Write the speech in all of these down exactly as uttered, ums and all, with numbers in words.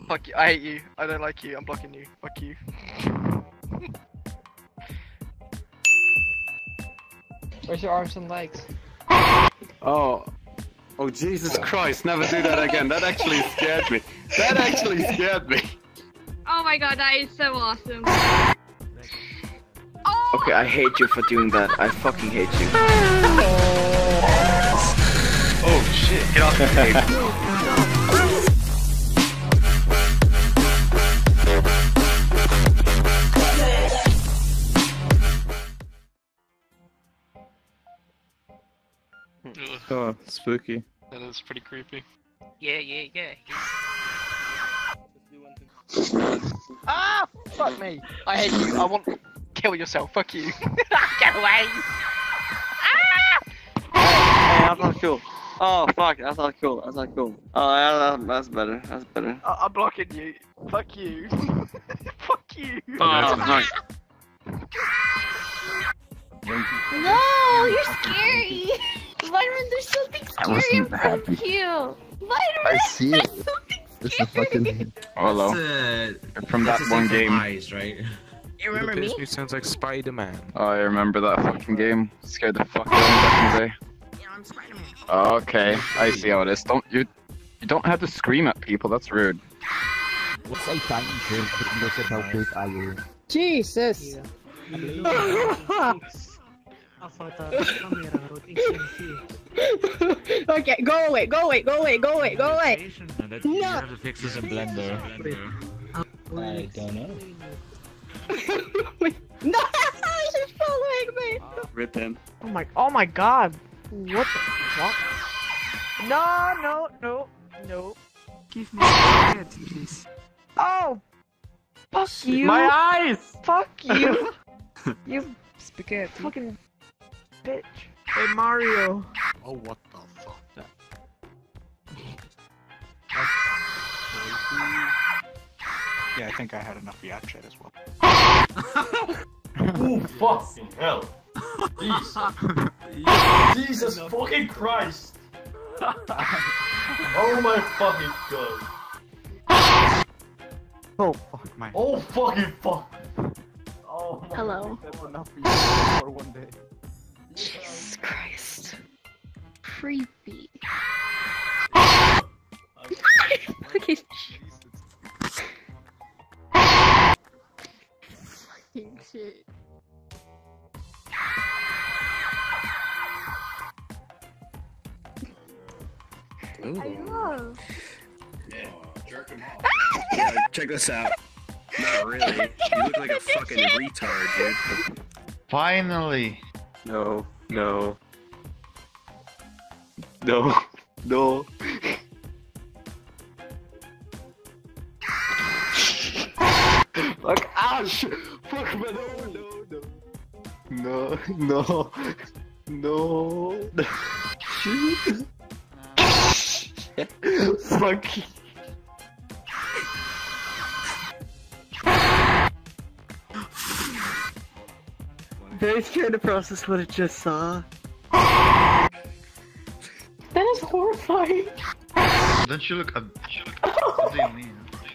Fuck you. I hate you. I don't like you. I'm blocking you. Fuck you. Where's your arms and legs? Oh. Oh, Jesus Christ, never do that again. That actually scared me. That actually scared me. Oh my god, that is so awesome. Oh! Okay, I hate you for doing that. I fucking hate you. Oh shit, get off the table. Oh, spooky. That is pretty creepy. Yeah, yeah, yeah. Ah! Fuck me! I hate you. I want. Kill yourself. Fuck you. Get away! Ah! Hey, that's not cool. Oh fuck, that's not cool. That's not cool. Oh, yeah, that's better. That's better. I I'm blocking you. Fuck you. Fuck you. Oh, nice. No, you're scary. Vitamin, there's something scary about you. Vitamin, I see it. there's something It's a scary. fucking. Hello. That's, uh, From that that's one the same game. for eyes, right? You remember me? This sounds like Spider-Man. Oh, I remember that fucking game. Scared the fuck out of me back in the day. Yeah, I'm Spider-Man. Okay, I see how it is. Don't you? You don't have to scream at people. That's rude. What's a tiny girl but look at how big I am? Jesus! Okay, go away, go away, go away, go away, go away! No! No. have to fix this in Blender. I don't know. No! She's following me! Rip him. Oh my, oh my god! What the fuck? No, no, no, no. Give me spaghetti, please. Oh! Fuck you! My eyes! Fuck you! You spaghetti. Fucking bitch. Hey Mario. Oh, what the fuck? That... Yeah, I think I had enough VRChat as well. Oh fucking hell! Jesus! Jesus fucking Christ! Oh my fucking god! Oh fuck my. Oh fucking fuck! Oh my. Hello. That's enough for you for one day. Jesus Christ. Creepy. Fucking Fucking shit. I love. Yeah, check this out. Not really. You look like a fucking retard, dude. Finally. No, no. No, no. Fuck! Ouch! Fuck! No! No! No! No! No! Shit! Fuck! Very scared to process what I just saw. That is horrifying. Don't you look at. What do you mean?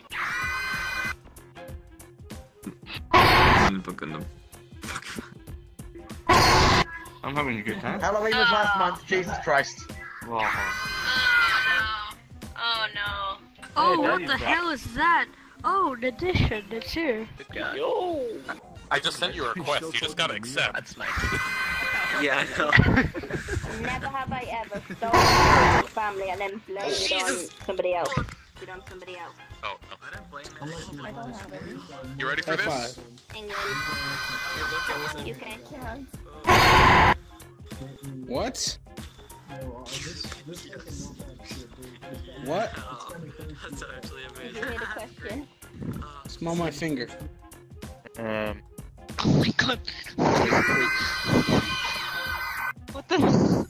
I'm having a good time. Halloween was last month, Jesus Christ. Wow. Oh no. Oh, what the hell is that? Oh, the edition, it's here. Yo! I just sent you a request, you just gotta accept. That's nice. Yeah, I know. Never have I ever stolen your family and then blamed it on somebody else. It on somebody else. Oh, no. I don't blame it. I don't have it. You ready for this? England. U K. What? What? That's actually Did you hear the question? Smell my finger. Um... Oh my god. What the?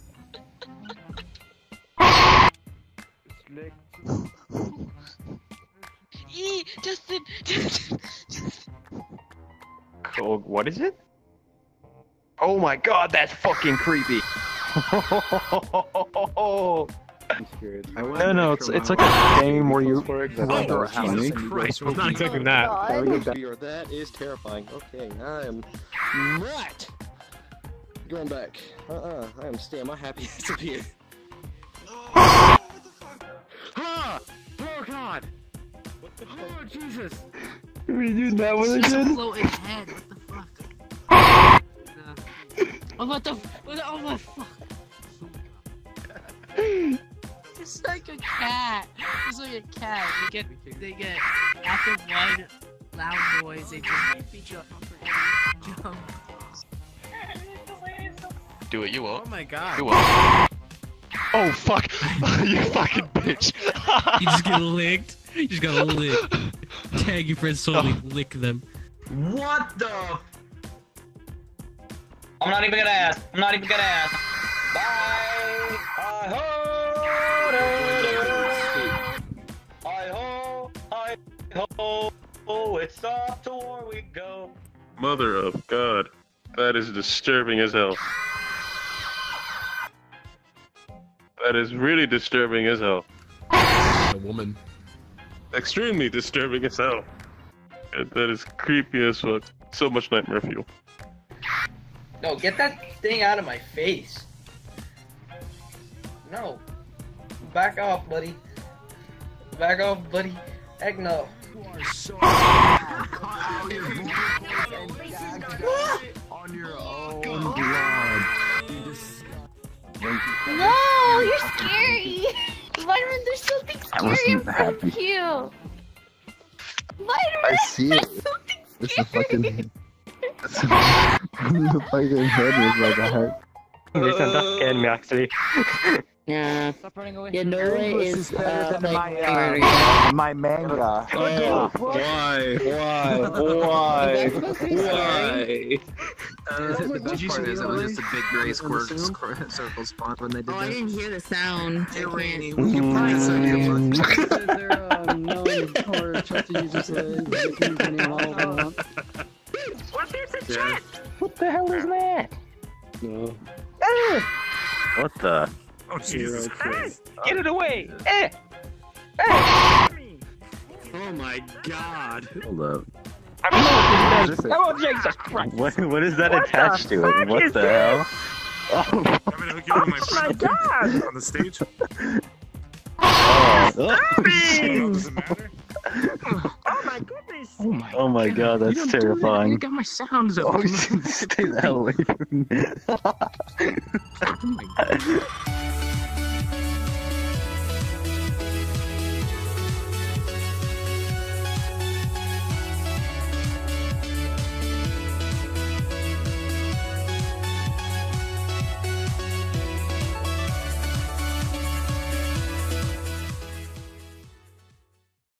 Eee, Justin, Justin, Justin. Oh, what is it? Oh my god, that's fucking creepy. No, no, it's it's like a game where you Oh, Jesus Christ, was not expecting that. That is terrifying. Okay, I am not going back. Uh-uh, I am staying my happy ass up here. Ah! Oh God! Oh Jesus! Can we do that one She's again? floating head. What the fuck? Oh, what the? What the oh my fuck! It's like a cat. It's like a cat. They get, they get after one loud noise, they just jump. Jump. Do it, you won't. Oh my god. You won't. Oh fuck! You fucking bitch! You just get licked. You just got licked. Tag your friends slowly lick them. What the? I'm not even gonna ask. I'm not even gonna ask. Bye. I ho. I ho. I ho. Oh, it's off to war we go. Mother of God. That is disturbing as hell. That is really disturbing as hell. A woman. Extremely disturbing as hell. That is creepy as fuck. So much nightmare fuel. No, get that thing out of my face. No. Back off, buddy. Back off, buddy. Heck no. On your own blood. No, you're scary. Byron, there's something scary about you. Byron, I see it. It's a fucking. It's a the fucking head was like a heart. Listen, that scared me actually. Yeah. Stop running away. Yeah, Norway is uh, like my, uh, my manga. Oh, why? Why? Why? Why? Uh, the best part is it was just a big gray square circle spawn when they did Oh, I that. didn't hear the sound. Hey, I Rainy, can't. we can probably send you a bunch. Is there um, no or trust the user says they can use any and all of them? What's this in Yeah. chat? What the hell is that? No. What the? Oh Jesus Christ! Get it away! Eh! Eh! Oh my God! Hold up. I'm not doing Oh, Jesus Christ! What, what is that What attached the to it? fuck What is the this? hell? Oh, I'm gonna hook you up with my Oh my friend god! on the stage. oh, Oh, does it matter? Oh my goodness! Oh my, oh my god, You that's don't do that. terrifying. You got my sounds up. Oh, stay the hell away from me. Oh my God.